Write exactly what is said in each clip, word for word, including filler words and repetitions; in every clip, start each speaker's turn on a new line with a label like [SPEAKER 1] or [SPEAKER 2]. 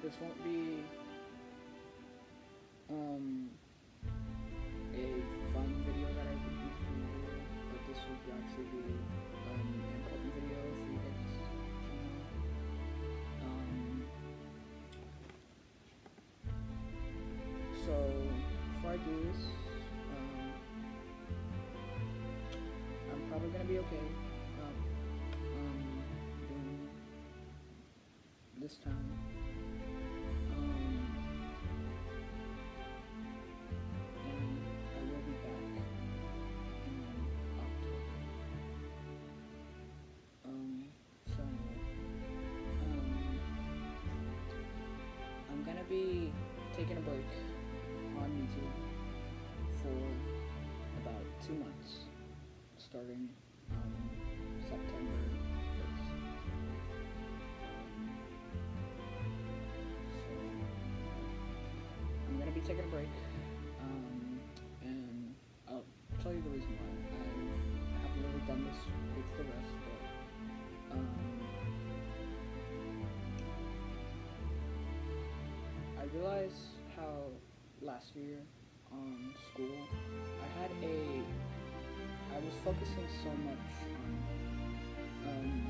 [SPEAKER 1] this won't be um, a fun video that I would usually do, but this would actually be um, an important video for you guys to know. Um, so, before I do this, um, I'm probably gonna be okay um, um, doing this time. Be taking a break on YouTube for about two months, starting um, September first. So I'm gonna be taking a break, um, and I'll tell you the reason why. I haven't really done this with the rest, but um, I realized how last year on school, I had a, I was focusing so much on um,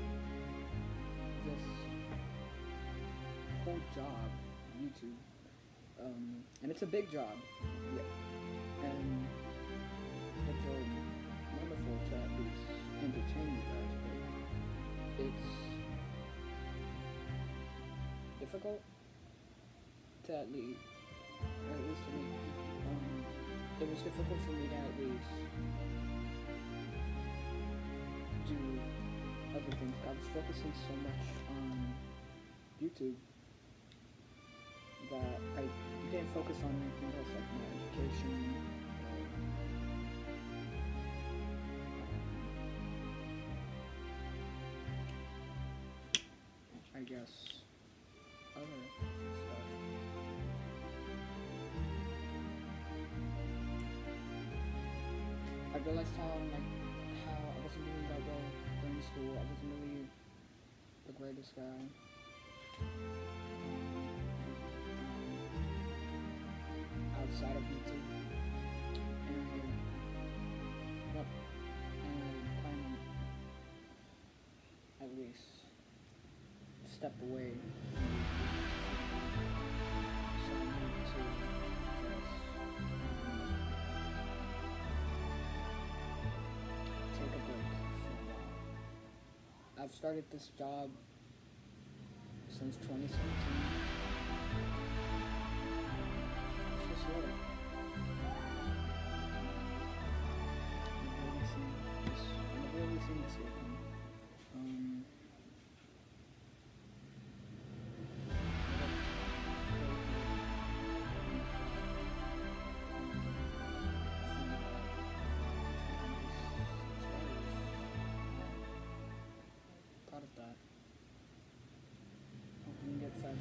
[SPEAKER 1] this whole job, YouTube, um, and it's a big job, yeah, and it's a wonderful to at least entertain you guys, but it's difficult to at least, or at least for me, um, it was difficult for me to at least do other things. I was focusing so much on YouTube that I didn't focus on anything else, like my education, or, I guess, other stuff. I realized how like how I wasn't doing that well during school. I wasn't really the greatest guy. Um, outside of YouTube, and I, yep, and I kind of at least step away from YouTube. So I need to just I've started this job since twenty seventeen. It's just slow. I've really seen this. I've really seen this happen. Um, proud of that. Hope we can get five.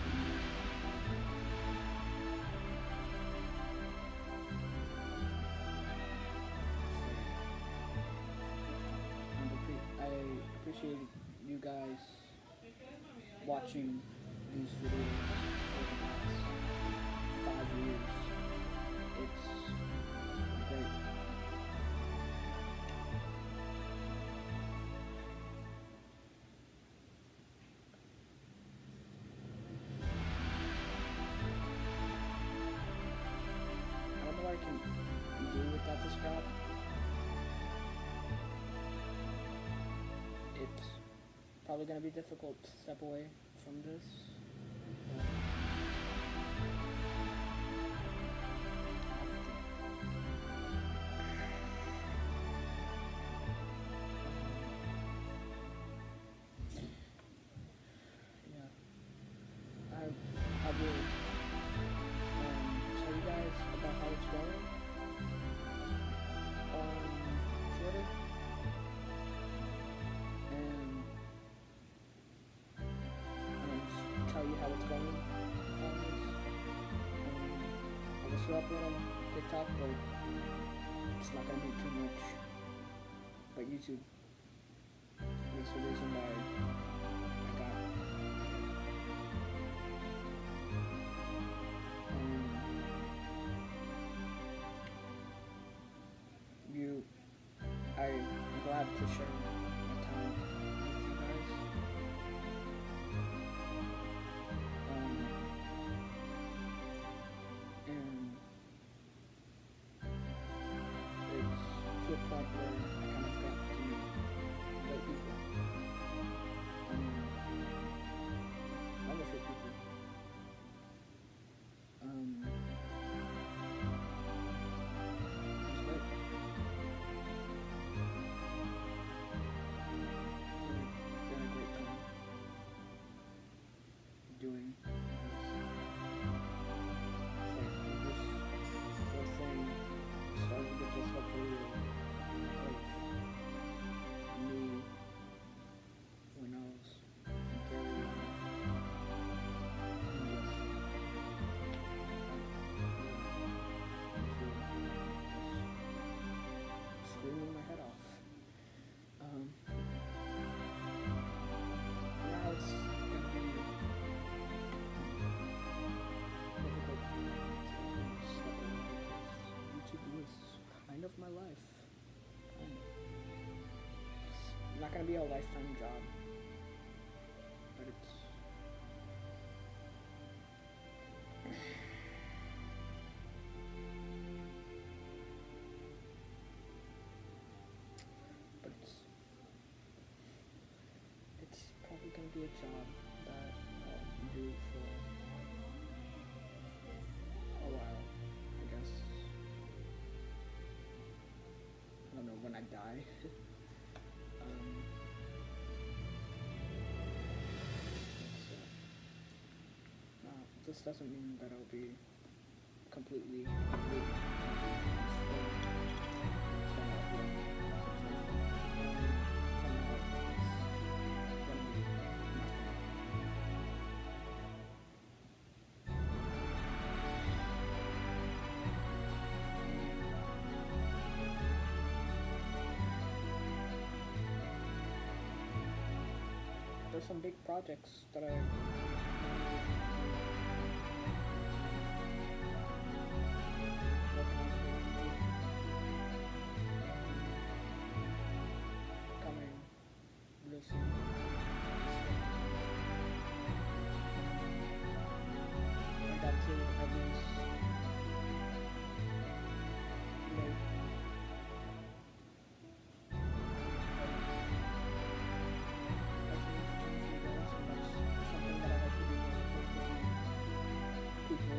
[SPEAKER 1] I appreciate you guys watching these videos for the past five years. It's great. I don't know what I can do without this job. It's probably going to be difficult to step away from this. But yeah, I, I will um, tell you guys about how it's going on Twitter. And um, tell you how it's going on this. Um, I will still upload on TikTok, but it's not going to be too much. But YouTube is the reason why I got you, I'm glad to share my talent with you guys. Um, and it's to a point where I kind of got to meet other people. Um, wonderful people. Um, it's great. It's been a great time doing this. It's like this whole thing started with just a video of me when I was very young. And just, uh, just screaming my head off. Um, now it's gonna be difficult to step away because YouTube is kind of my life. Kind of. It's not gonna be a lifetime job, but it's but it's it's probably gonna be a job that I'll do for a while, I guess. I don't know when I die. um, so, no, this doesn't mean that I'll be completely complete. There's some big projects that I working on coming real soon. I got to at least make something that I like to do with people.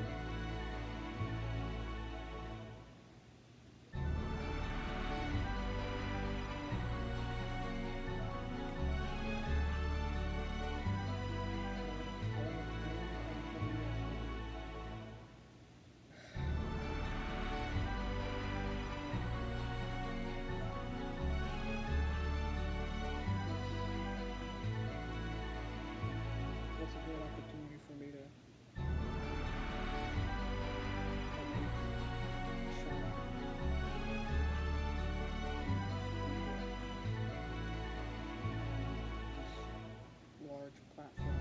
[SPEAKER 1] It's a great opportunity for me to at least shine this large platform.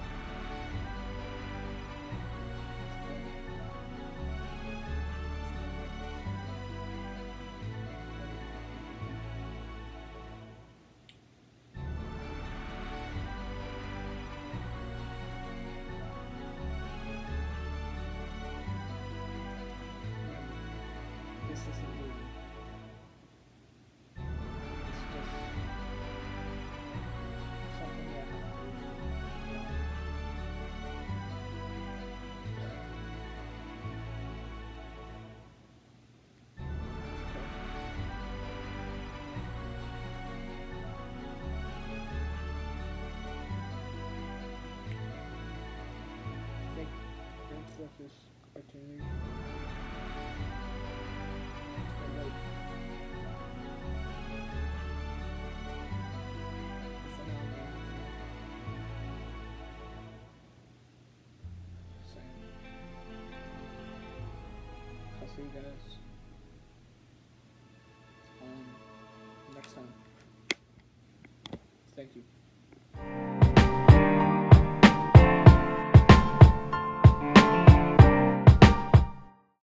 [SPEAKER 1] This isn't new. It's just something that I have to do for a while. Thank, thanks for this opportunity. And like, for now, I'm gonna say, I'll see you guys um next time. Thank you.